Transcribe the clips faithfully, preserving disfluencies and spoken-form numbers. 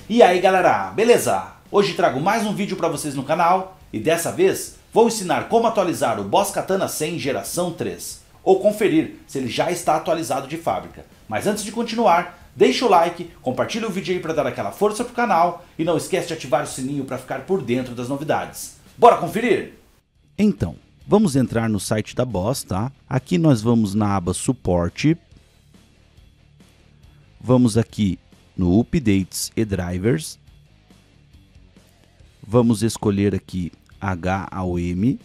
E aí galera, beleza? Hoje trago mais um vídeo para vocês no canal e dessa vez vou ensinar como atualizar o Boss Katana cem geração três ou conferir se ele já está atualizado de fábrica. Mas antes de continuar, deixa o like, compartilha o vídeo aí para dar aquela força pro canal e não esquece de ativar o sininho para ficar por dentro das novidades. Bora conferir? Então, vamos entrar no site da Boss, tá? Aqui nós vamos na aba Suporte. Vamos aqui no Updates e Drivers. Vamos escolher aqui H A U M.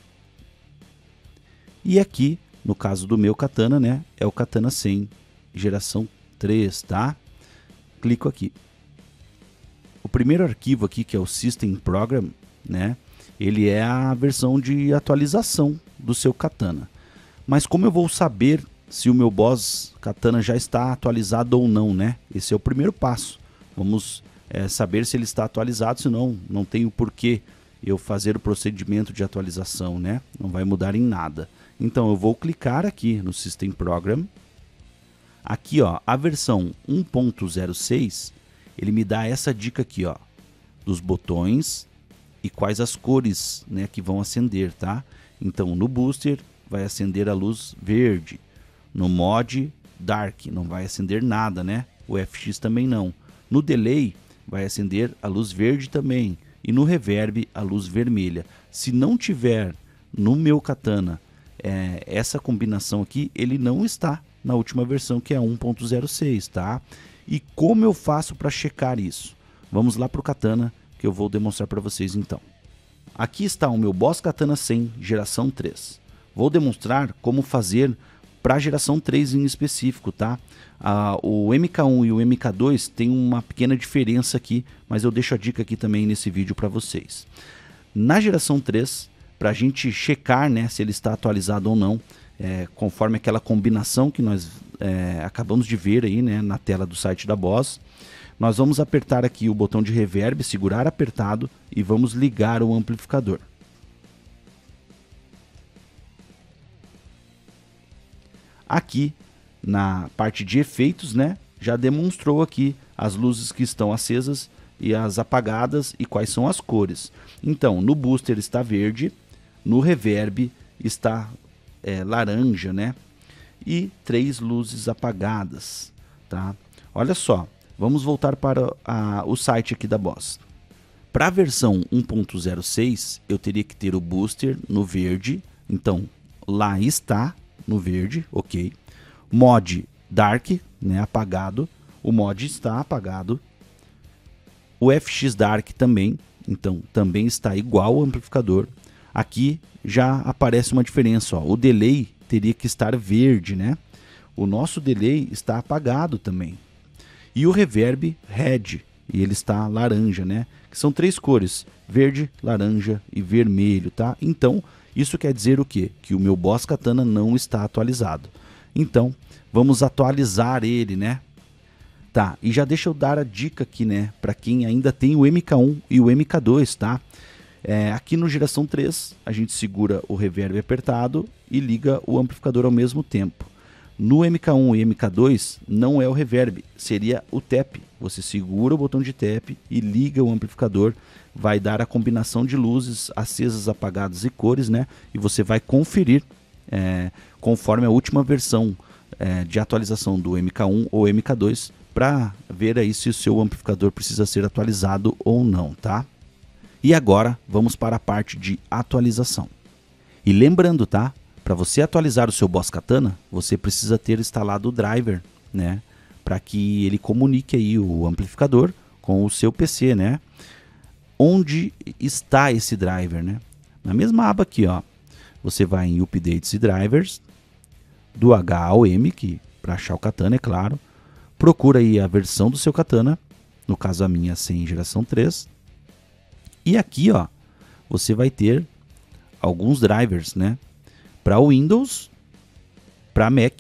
E aqui, no caso do meu Katana, né, é o Katana cem geração três, tá? Clico aqui. O primeiro arquivo aqui, que é o System Program, né, ele é a versão de atualização do seu Katana. Mas como eu vou saber se o meu Boss Katana já está atualizado ou não, né? Esse é o primeiro passo. Vamos é, saber se ele está atualizado, senão não tem o porquê eu fazer o procedimento de atualização, né? Não vai mudar em nada. Então eu vou clicar aqui no System Program. Aqui, ó, a versão um ponto zero seis, ele me dá essa dica aqui, ó, dos botões e quais as cores, né, que vão acender, tá? Então no Booster vai acender a luz verde. No Mod Dark não vai acender nada, né? O F X também não. No Delay vai acender a luz verde também. E no Reverb a luz vermelha. Se não tiver no meu Katana é, essa combinação aqui, ele não está na última versão, que é um ponto zero seis, tá? E como eu faço para checar isso? Vamos lá para o Katana que eu vou demonstrar para vocês então. Aqui está o meu Boss Katana cem geração três. Vou demonstrar como fazer para a geração três em específico, tá? Ah, o M K um e o M K dois tem uma pequena diferença aqui, mas eu deixo a dica aqui também nesse vídeo para vocês. Na geração três, para a gente checar, né, se ele está atualizado ou não, é, conforme aquela combinação que nós é, acabamos de ver aí, né, na tela do site da Boss, nós vamos apertar aqui o botão de reverb, segurar apertado e vamos ligar o amplificador. Aqui na parte de efeitos, né, já demonstrou aqui as luzes que estão acesas e as apagadas e quais são as cores. Então, no booster está verde, no reverb está é, laranja, né, e três luzes apagadas, tá? Olha só, vamos voltar para a, o site aqui da Boss. Para a versão um ponto zero seis, eu teria que ter o booster no verde, então lá está no verde, ok. Mod Dark, né, apagado. O mod está apagado. O F X Dark também, então também está igual ao amplificador. Aqui já aparece uma diferença, ó. O delay teria que estar verde, né? O nosso delay está apagado também. E o reverb red, e ele está laranja, né? Que são três cores: verde, laranja e vermelho, tá? Então isso quer dizer o quê? Que o meu Boss Katana não está atualizado. Então, vamos atualizar ele, né? Tá, e já deixa eu dar a dica aqui, né? Para quem ainda tem o M K um e o M K dois, tá? É, aqui no geração três, a gente segura o reverb apertado e liga o amplificador ao mesmo tempo. No M K um e M K dois, não é o reverb, seria o tap. Você segura o botão de tap e liga o amplificador. Vai dar a combinação de luzes acesas, apagadas e cores, né? E você vai conferir é, conforme a última versão é, de atualização do M K um ou M K dois para ver aí se o seu amplificador precisa ser atualizado ou não, tá? E agora vamos para a parte de atualização. E lembrando, tá? Para você atualizar o seu Boss Katana, você precisa ter instalado o driver, né? Para que ele comunique aí o amplificador com o seu P C, né? Onde está esse driver, né? Na mesma aba aqui, ó, você vai em Updates e Drivers, do H A U M, que para achar o Katana, é claro. Procura aí a versão do seu Katana, no caso a minha cem geração três. E aqui, ó, você vai ter alguns drivers, né? Para Windows, para Mac,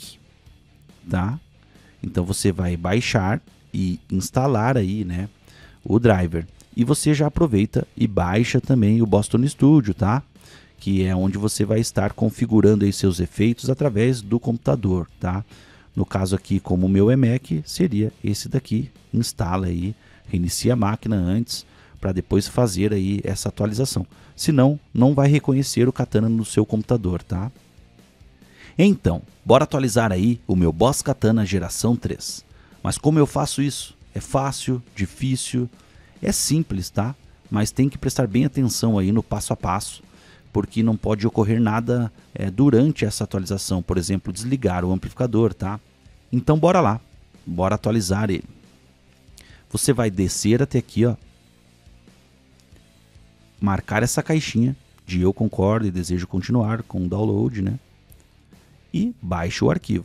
tá? Então você vai baixar e instalar aí, né, o driver. E você já aproveita e baixa também o Boston Studio, tá? Que é onde você vai estar configurando aí seus efeitos através do computador, tá? No caso aqui, como o meu é Mac, seria esse daqui. Instala aí Reinicie a máquina antes para depois fazer aí essa atualização. Senão, não vai reconhecer o Katana no seu computador, tá? Então, bora atualizar aí o meu Boss Katana geração três. Mas como eu faço isso? É fácil, difícil, é simples, tá? Mas tem que prestar bem atenção aí no passo a passo, porque não pode ocorrer nada é, durante essa atualização, por exemplo, desligar o amplificador, tá? Então bora lá, bora atualizar ele. Você vai descer até aqui, ó, marcar essa caixinha de eu concordo e desejo continuar com o download, né? E baixe o arquivo.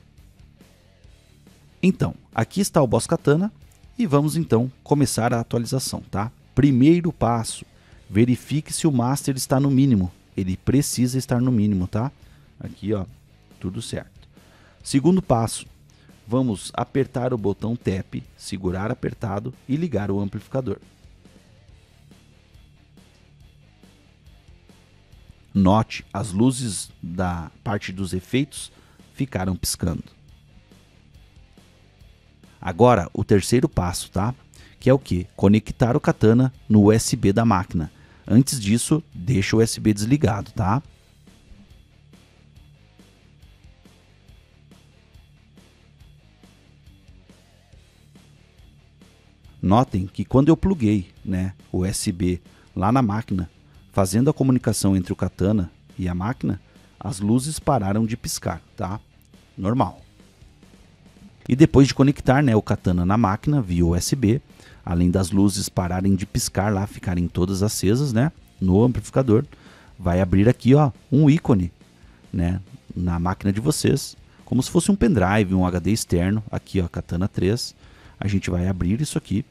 Então, aqui está o Boss Katana e vamos então começar a atualização, tá? Primeiro passo, verifique se o master está no mínimo. Ele precisa estar no mínimo, tá? Aqui, ó, tudo certo. Segundo passo, vamos apertar o botão Tap, segurar apertado e ligar o amplificador. Note, as luzes da parte dos efeitos ficaram piscando. Agora, o terceiro passo, tá? Que é o que? Conectar o Katana no U S B da máquina. Antes disso, deixa o U S B desligado, tá? Notem que quando eu pluguei, né, o U S B lá na máquina, fazendo a comunicação entre o Katana e a máquina, as luzes pararam de piscar, tá? Normal. E depois de conectar, né, o Katana na máquina via U S B, além das luzes pararem de piscar lá, ficarem todas acesas, né, no amplificador, vai abrir aqui, ó, um ícone, né, na máquina de vocês, como se fosse um pendrive, um H D externo, aqui, ó, Katana três. A gente vai abrir isso aqui.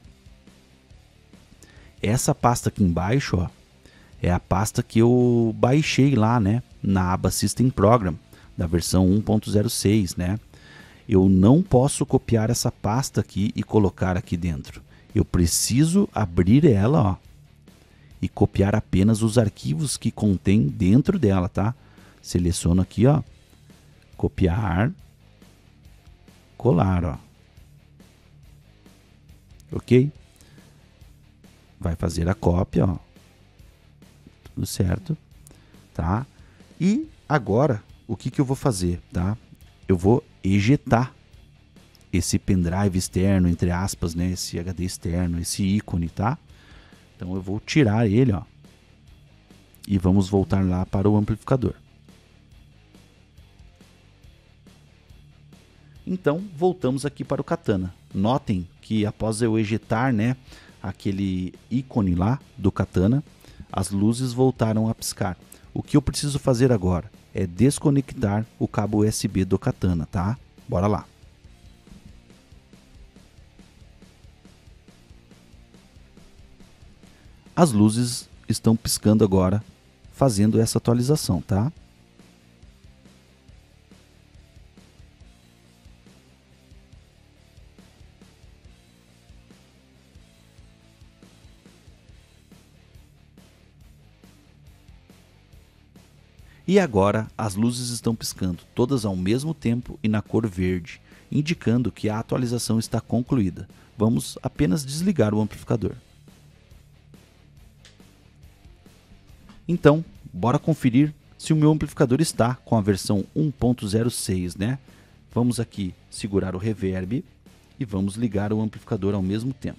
Essa pasta aqui embaixo, ó, é a pasta que eu baixei lá, né, na aba System Program, da versão um ponto zero seis, né. Eu não posso copiar essa pasta aqui e colocar aqui dentro. Eu preciso abrir ela, ó, e copiar apenas os arquivos que contém dentro dela, tá? Seleciono aqui, ó, copiar, colar, ó. Ok? Vai fazer a cópia, ó. Tudo certo, tá? E agora, o que que eu vou fazer, tá? Eu vou ejetar esse pendrive externo, entre aspas, né? Esse H D externo, esse ícone, tá? Então eu vou tirar ele, ó. E vamos voltar lá para o amplificador. Então, voltamos aqui para o Katana. Notem que após eu ejetar, né, aquele ícone lá do Katana, as luzes voltaram a piscar. O que eu preciso fazer agora é desconectar o cabo U S B do Katana, tá? Bora lá. As luzes estão piscando agora, fazendo essa atualização, tá? E agora as luzes estão piscando, todas ao mesmo tempo e na cor verde, indicando que a atualização está concluída. Vamos apenas desligar o amplificador. Então, bora conferir se o meu amplificador está com a versão um ponto zero seis, né? Vamos aqui segurar o reverb e vamos ligar o amplificador ao mesmo tempo.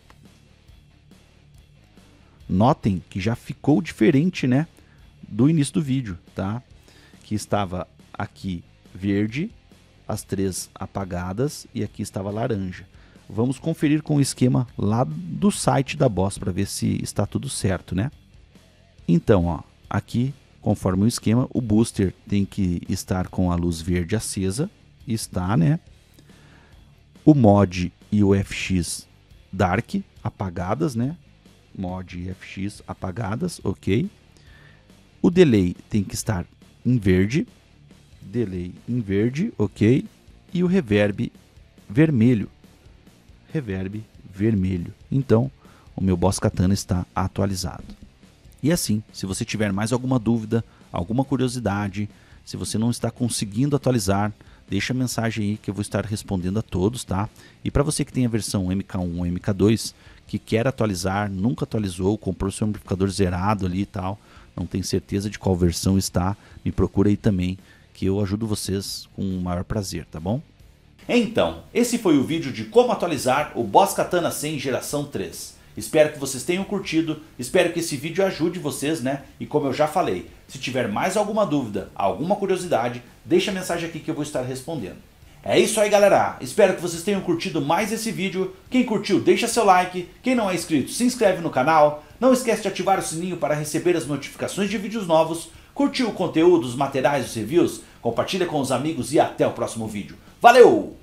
Notem que já ficou diferente, né, do início do vídeo, tá? Que estava aqui verde, as três apagadas, e aqui estava laranja. Vamos conferir com o esquema lá do site da Boss para ver se está tudo certo, né? Então, ó, aqui, conforme o esquema, o booster tem que estar com a luz verde acesa, está, né? O mod e o F X dark apagadas, né? Mod e F X apagadas, ok. O delay tem que estar em verde, delay em verde, ok. E o reverb vermelho, reverb vermelho. Então, o meu Boss Katana está atualizado. E assim, se você tiver mais alguma dúvida, alguma curiosidade, se você não está conseguindo atualizar, deixa a mensagem aí que eu vou estar respondendo a todos, tá? E para você que tem a versão M K um ou M K dois, que quer atualizar, nunca atualizou, comprou seu amplificador zerado ali e tal, não tem certeza de qual versão está, me procura aí também, que eu ajudo vocês com o maior prazer, tá bom? Então, esse foi o vídeo de como atualizar o Boss Katana cem geração três. Espero que vocês tenham curtido, espero que esse vídeo ajude vocês, né? E como eu já falei, se tiver mais alguma dúvida, alguma curiosidade, deixa a mensagem aqui que eu vou estar respondendo. É isso aí, galera, espero que vocês tenham curtido mais esse vídeo. Quem curtiu, deixa seu like, quem não é inscrito, se inscreve no canal. Não esquece de ativar o sininho para receber as notificações de vídeos novos. Curtiu o conteúdo, os materiais, os reviews? Compartilha com os amigos e até o próximo vídeo. Valeu!